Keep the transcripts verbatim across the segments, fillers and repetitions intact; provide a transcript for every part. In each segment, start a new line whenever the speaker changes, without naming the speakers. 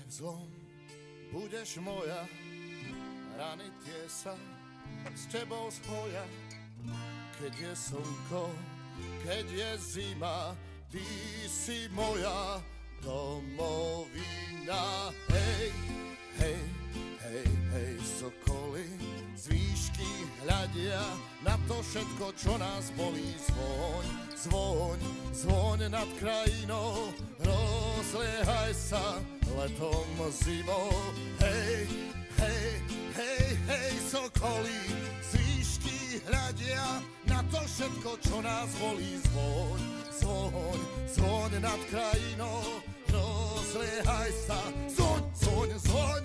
zlom budeš moja, rany tie sa s tebou spoja. Keď je slnko, keď je zima, ty si moja domovina. Hej, hej, hej, hej, sokoly z výšky hľadia na to všetko, čo nás bolí. Zvoň, zvoň, zvoň nad krajinou, rozliehaj sa letom, zimou. Hej, hej, hej, hej, sokoly z výšky hľadia na to všetko, čo nás bolí. Zvoň, zvoň, zvoň nad krajinou, rozliehaj sa. Zvoň, zvoň, zvoň.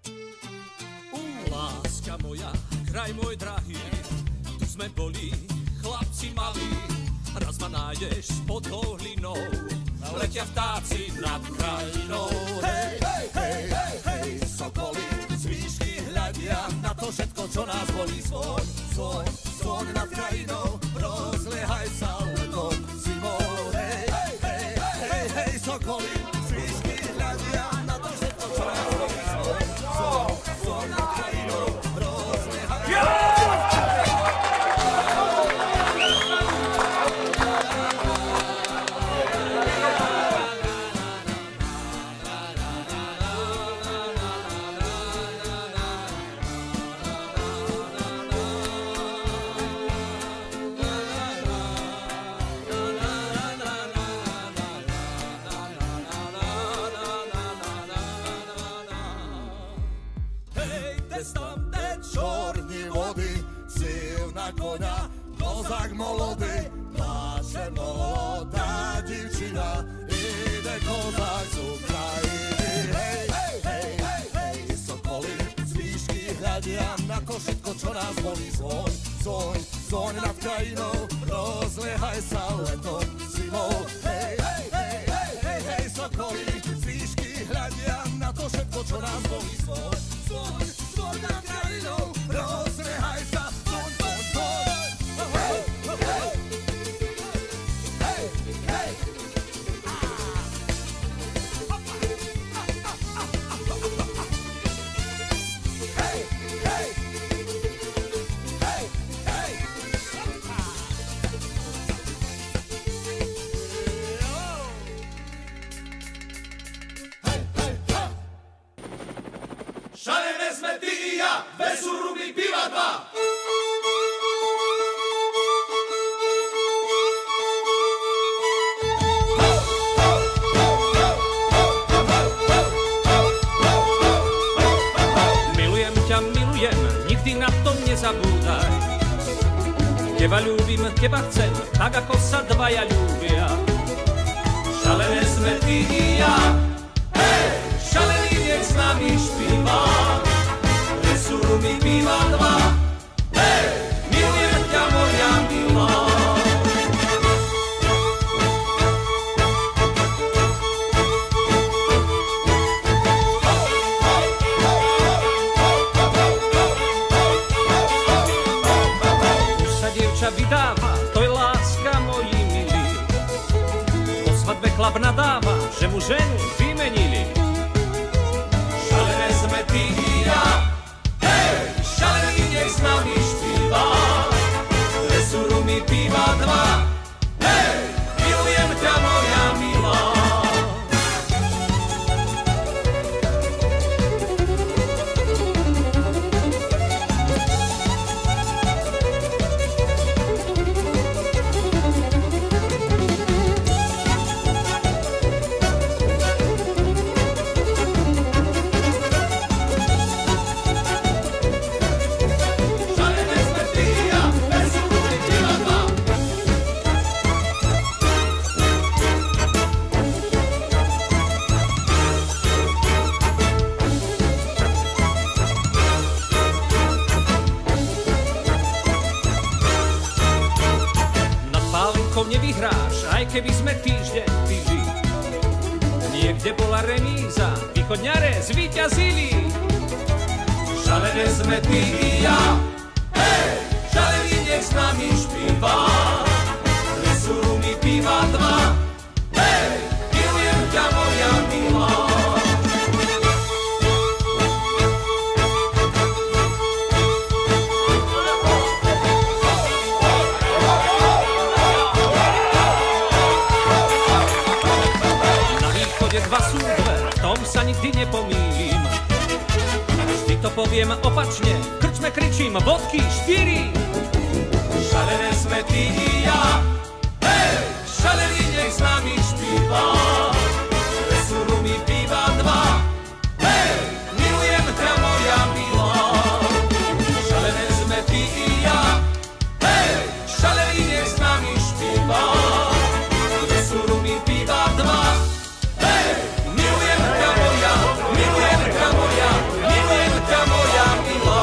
Láska moja, kraj môj drahý, tu sme boli chlapci malí. Raz ma nájdeš pod tou hlinou, letia vtáci nad krajinou.
Hej, hej, hej, hej, hej, sokoly z výšky hľadia na to všetko, čo nás bolí. Zvoň, zvoň, zvoň nad krajinou, rozliehaj sa letom, zimou. Hej, hej, hej, hej, hej, sokoly z výšky hľadia na to všetko, čo nás bolí. Zvoň, zvoň, zvoň nad krajinou, rozliehaj sa. Kozák molody, naše molodá divčina, ide kozák z Ukrajiny. Hej, hej, hej, hej, hej, sokoly z výšky hľadia na to všetko, čo nás bolí. Zvoň, zvoň, zvoň nad krajinou, rozliehaj sa letom, zimou. Hej, hej, hej, hej, hej, hej, sokoly z výšky hľadia na to všetko, čo nás bolí. Zvoň, zvoň, zvoň nad krajinou, rozliehaj sa.
Šalene sme ty i ja, vesu ruby piva dva. Milujem ťa, milujem, nikdy na to nezabúdaj. Teba ľúbim, teba chcem, tak ako sa dvaja ľúbia. Šalene sme ty i ja, hej, šalený nech s nami špíva. Vesu ruby piva dva, hej, milujem ťa moja milá. Už sa dievča vydáva, to je láska mojí milí. Po svadbe chlap nadáva, že mu ženu vymenili. Šalené sme ty i ja, hej, šalený nech s nami špíva. Vesu ruby piva dva, hej, milujem ťa moja milá. Nevyhráš, aj keby sme týždeň pili. Niekde bola remíza, východňare zvíťazili. Šalené sme ty i ja, hej, šalený nech s nami špíva. Vesu ruby piva dva, hej, milujem ťa moja milá. živote dva sú dve, v tom sa nikdy nepomýlim. Vždy to poviem opačne, v krčme kričím bodky štyri. Šalené sme ty i ja, hej, šalený nech s nami špíva. Vesúru mi býva dva, hej, milujem ťa moja milá. Šalené sme ty i ja, hej, šalený nech s nami špíva. Vesúru mi býva dva, hej, milujem ťa moja, milujem ťa moja, milujem ťa moja milá.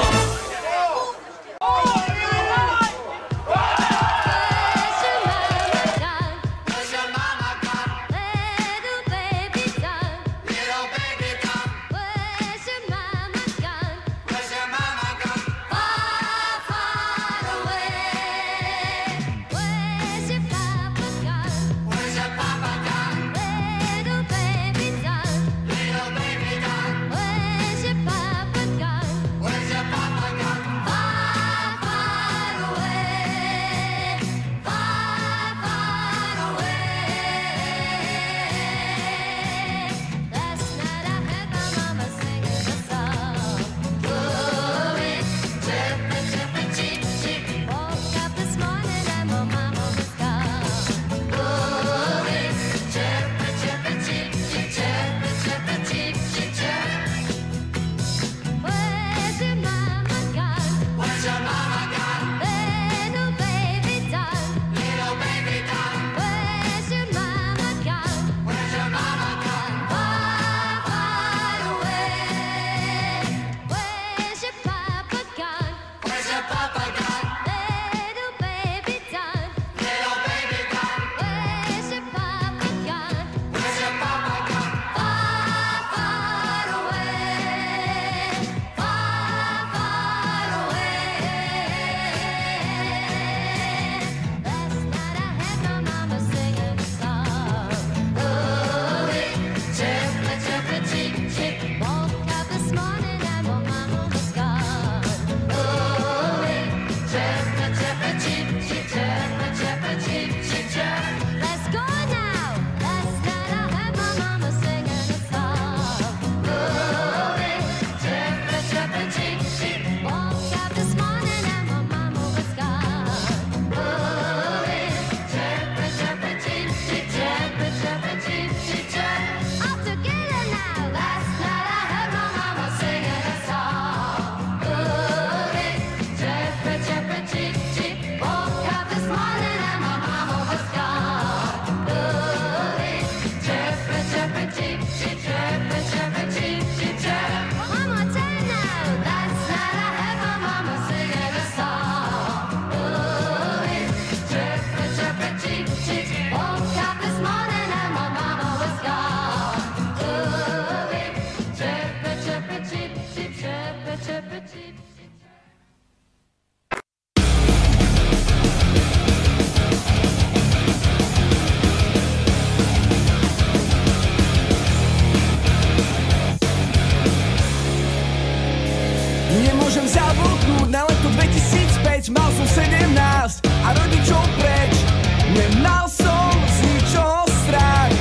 Nemôžem zabudnúť na leto dvetisícpäť, mal som sedemnásť a rodičov preč. Nemal som z ničoho strach,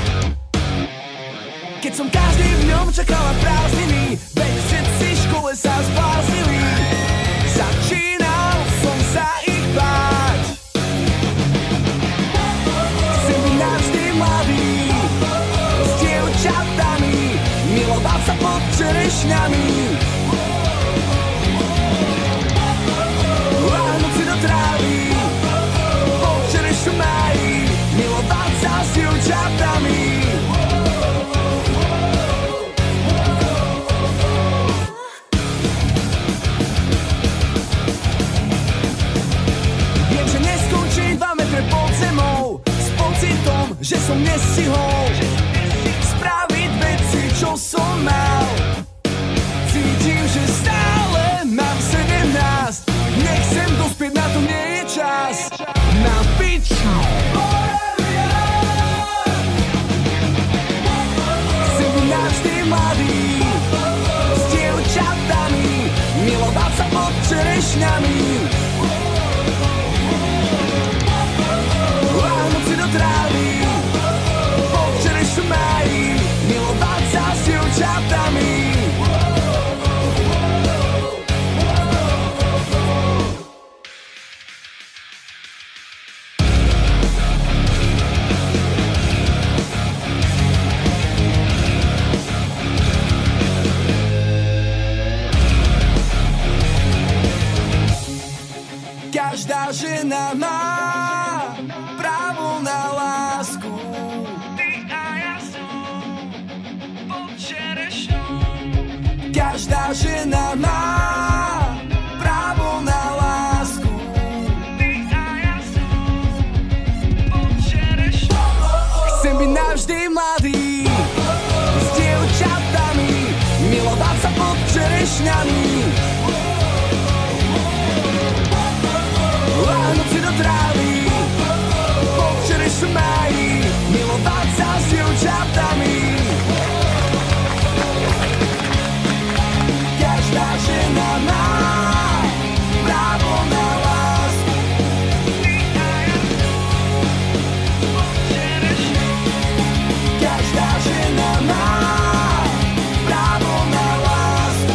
keď som každý v ňom čakal na prázdniny, veď všetci v škole sa zbláznili. Začínal som sa ich báť. Chcem byť navždy mladý, s dievčatami, milovať sa pod čerešňami. Láhnuť si do trávy, pod čerešňu máji, milovať sa s dievčatami. Viem, že neskončím dva metre pod zemou, s pocitom, že som nestihol spraviť veci, čo som mal. Cítim, že stále mám sedemnásť, nechcem dospieť, na to nie je čas. Na piču chcem byť navždy mladý, s dievčatami, milovať sa pod čerešňami. Láhnuť si do trávy, pod čerešňu máji, žena má právo na lásku. Ty a ja som pod čerešňou. Každá žena má právo na lásku. Ty a ja som pod čerešňou. Chcem byť navždy mladý s dievčatami, milovať sa pod čerešňami. Láhnuť si do trávy pod čerešňami, milovať sa s dievčatami. Každá žena má právo na lásku. Každá žena má právo na lásku.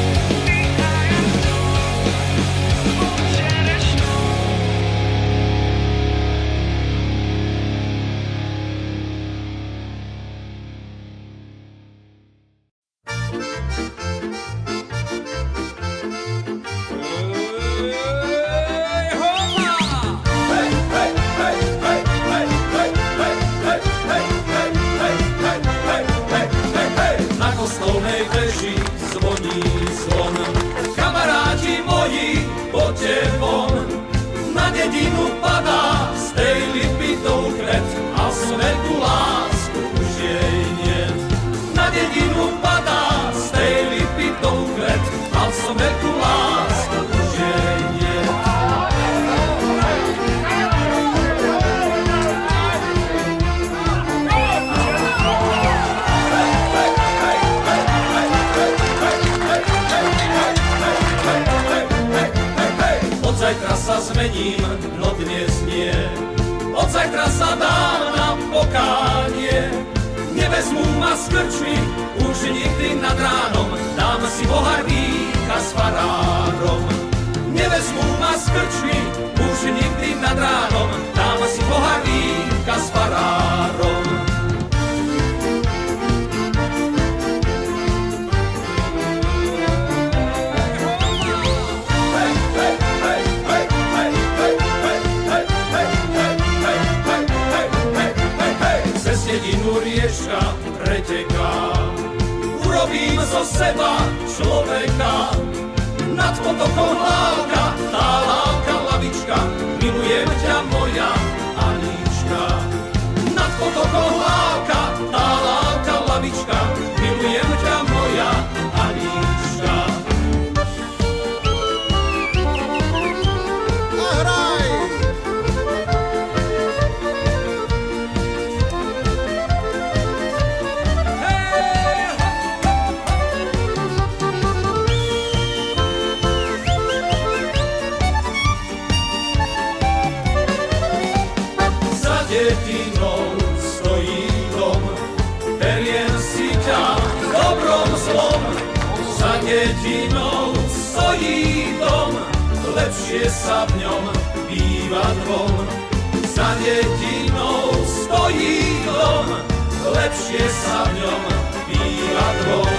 Zmením, no dnes nie. Od zajtra sa dám na pokánie. Nevezmú ma z krčmy, už nikdy nad ránom. Dám si pohár víka s farárom. Nevezmú ma z krčmy, už nikdy nad ránom. Dám si pohár víka s farárom. Dedinu rieška preteká, urobím zo seba človeka. Nad potokom lávka, tá lávka lavička, milujem ťa moja Anička. Nad potokom lávka, tá lávka lavička, milujem ťa moja Anička. Dedinou stojí dom, beriem si ťa dobrom zlom. Za dedinou stojí dom, lepšie sa v ňom býva dvom. Za dedinou stojí dom, lepšie sa v ňom býva dvom.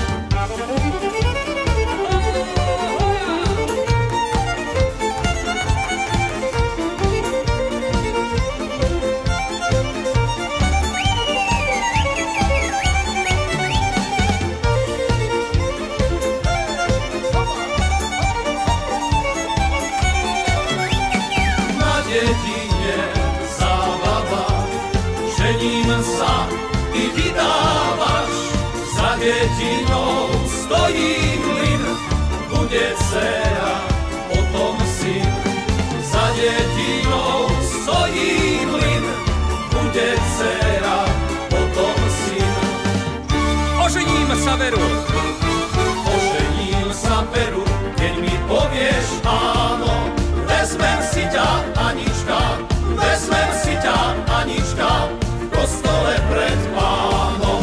Dedinou stojí mlyn, bude dcera, potom syn. Za dedinou stojí mlyn, bude dcera, potom syn.
Ožením sa veru,
ožením sa veru, keď mi povieš áno. Vezmem si ťa, Anička, vezmem si ťa, Anička, v kostole pred Pánom.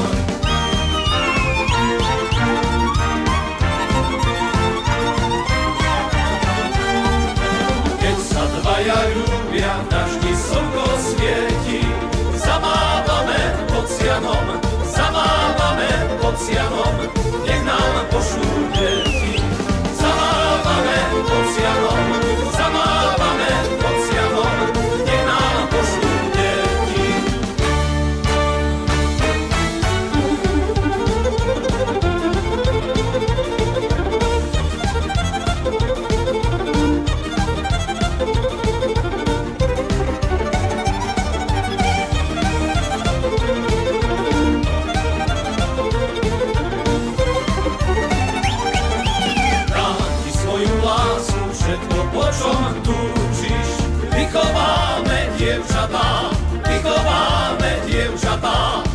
Dvaja ľubia, v daždi slnko svieti. Zamávame pod sianom, zamávame pod sianom, nech nám pošlú deti. Zamávame pod sianom, zamávame pod čom túžiš. Vychováme dievčatá, vychováme dievčatá.